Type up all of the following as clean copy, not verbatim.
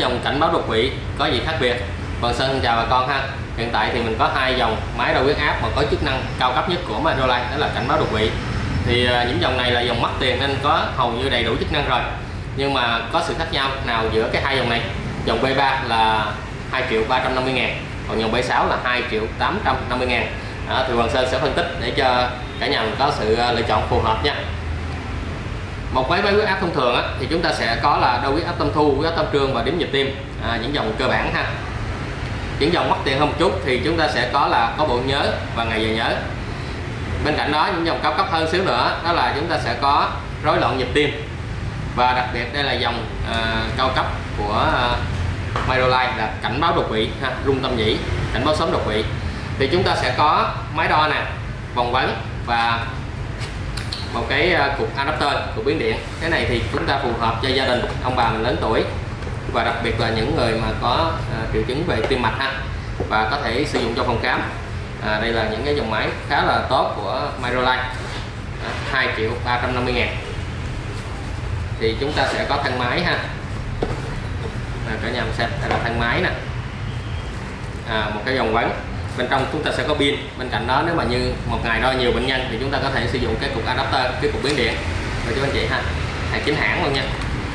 dòng cảnh báo đột quỵ có gì khác biệt? Hoàng Sơn chào bà con ha. Hiện tại thì mình có hai dòng máy đo huyết áp mà có chức năng cao cấp nhất của Medrolife, đó là cảnh báo đột quỵ. Thì những dòng này là dòng mắc tiền nên có hầu như đầy đủ chức năng rồi. Nhưng mà có sự khác nhau nào giữa cái hai dòng này? Dòng B3 là 2.350.000, còn dòng B6 là 2.850.000. Thì Hoàng Sơn sẽ phân tích để cho cả nhà mình có sự lựa chọn phù hợp nha. Một máy huyết áp thông thường thì chúng ta sẽ có là đo huyết áp tâm thu, huyết áp tâm trương và đếm nhịp tim, những dòng cơ bản ha. Những dòng mắc tiền hơn một chút thì chúng ta sẽ có là có bộ nhớ và ngày giờ nhớ. Bên cạnh đó những dòng cao cấp hơn xíu nữa đó là chúng ta sẽ có rối loạn nhịp tim, và đặc biệt đây là dòng cao cấp của Medrolife là cảnh báo đột quỵ ha, rung tâm nhĩ, cảnh báo sớm đột quỵ. Thì chúng ta sẽ có máy đo nè, vòng vấn và một cái cục adapter, cục biến điện. Cái này thì chúng ta phù hợp cho gia đình ông bà mình lớn tuổi, và đặc biệt là những người mà có triệu chứng về tim mạch ha, và có thể sử dụng cho phòng khám. Đây là những cái dòng máy khá là tốt của Medrolife, 2.350.000. Thì chúng ta sẽ có thân máy ha, cả nhà mình xem, đây là thân máy nè, một cái vòng vấn. Bên trong chúng ta sẽ có pin. Bên cạnh đó nếu mà như một ngày đo nhiều bệnh nhân thì chúng ta có thể sử dụng cái cục adapter, cái cục biến điện rồi cho anh chị ha, hàng chính hãng luôn nha.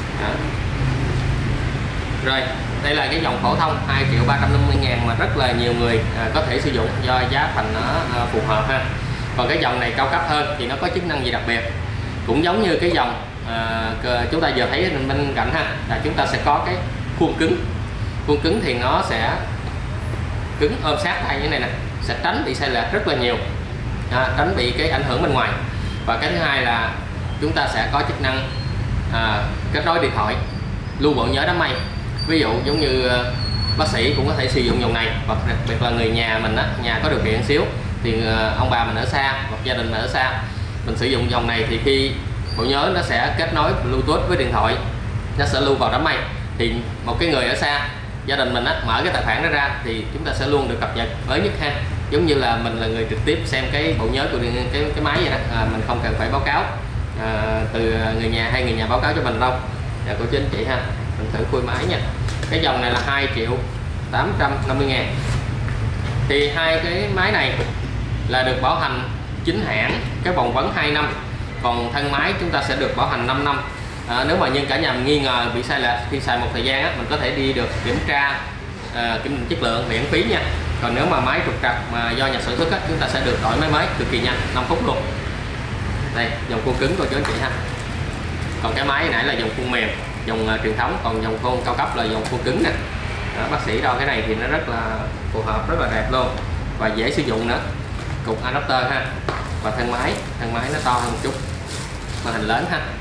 Rồi đây là cái dòng phổ thông 2.350.000 mà rất là nhiều người có thể sử dụng do giá thành nó phù hợp ha. Còn cái dòng này cao cấp hơn thì nó có chức năng gì đặc biệt, cũng giống như cái dòng chúng ta vừa thấy bên cạnh ha, là chúng ta sẽ có cái khuôn cứng. Khuôn cứng thì nó sẽ cứng ôm sát tay như thế này nè, sẽ tránh bị sai lệch rất là nhiều, tránh bị cái ảnh hưởng bên ngoài. Và cái thứ hai là chúng ta sẽ có chức năng kết nối điện thoại, lưu bộ nhớ đám mây. Ví dụ giống như bác sĩ cũng có thể sử dụng dòng này, và đặc biệt là người nhà mình nhà có điều kiện xíu thì ông bà mình ở xa hoặc gia đình mình ở xa, mình sử dụng dòng này thì khi bộ nhớ nó sẽ kết nối Bluetooth với điện thoại, nó sẽ lưu vào đám mây. Thì một cái người ở xa, gia đình mình mở cái tài khoản đó ra thì chúng ta sẽ luôn được cập nhật mới nhất ha. Giống như là mình là người trực tiếp xem cái bộ nhớ của cái máy vậy đó, mình không cần phải báo cáo từ người nhà hay người nhà báo cáo cho mình đâu. Cô chú anh chị ha, mình thử khui máy nha. Cái dòng này là 2.850.000. Thì hai cái máy này là được bảo hành chính hãng, cái vòng vấn 2 năm, còn thân máy chúng ta sẽ được bảo hành 5 năm. Nếu mà nhân cả nhà mình nghi ngờ bị sai lệch khi xài một thời gian mình có thể đi được kiểm tra, kiểm định chất lượng miễn phí nha. Còn nếu mà máy trục trặc mà do nhà sản xuất chúng ta sẽ được đổi máy mới cực kỳ nhanh, 5 phút luôn. Đây dòng khuôn cứng cô chú anh chị ha. Còn cái máy nãy là dòng khuôn mềm, dòng truyền thống, còn dòng khuôn cao cấp là dòng khuôn cứng nè. Bác sĩ đo cái này thì nó rất là phù hợp, rất là đẹp luôn và dễ sử dụng nữa. Cục adapter ha, và thân máy nó to hơn một chút, màn hình lớn ha.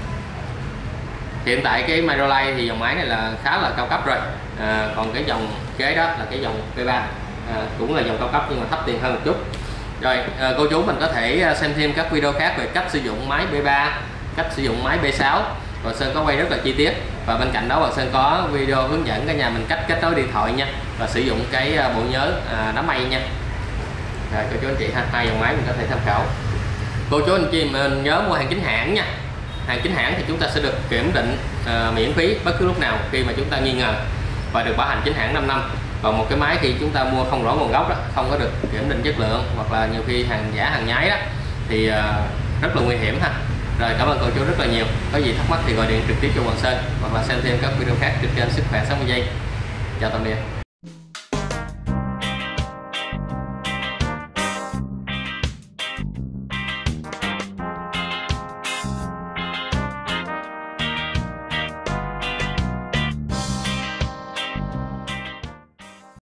Hiện tại cái Medrolife thì dòng máy này là khá là cao cấp rồi. Còn cái dòng kế đó là cái dòng B3, cũng là dòng cao cấp nhưng mà thấp tiền hơn một chút. Rồi cô chú mình có thể xem thêm các video khác về cách sử dụng máy B3, cách sử dụng máy B6. Hoàng Sơn có quay rất là chi tiết, và bên cạnh đó Hoàng Sơn có video hướng dẫn cả nhà mình cách kết nối điện thoại nha, và sử dụng cái bộ nhớ đám mây nha. Rồi cô chú anh chị ha, hai dòng máy mình có thể tham khảo. Cô chú anh chị mình nhớ mua hàng chính hãng nha. Hàng chính hãng thì chúng ta sẽ được kiểm định miễn phí bất cứ lúc nào khi mà chúng ta nghi ngờ, và được bảo hành chính hãng 5 năm. Còn một cái máy khi chúng ta mua không rõ nguồn gốc đó, không có được kiểm định chất lượng, hoặc là nhiều khi hàng giả hàng nhái đó thì rất là nguy hiểm ha. Rồi cảm ơn cô chú rất là nhiều. Có gì thắc mắc thì gọi điện trực tiếp cho Hoàng Sơn, hoặc là xem thêm các video khác trên kênh Sức Khỏe 60 giây. Chào tạm biệt.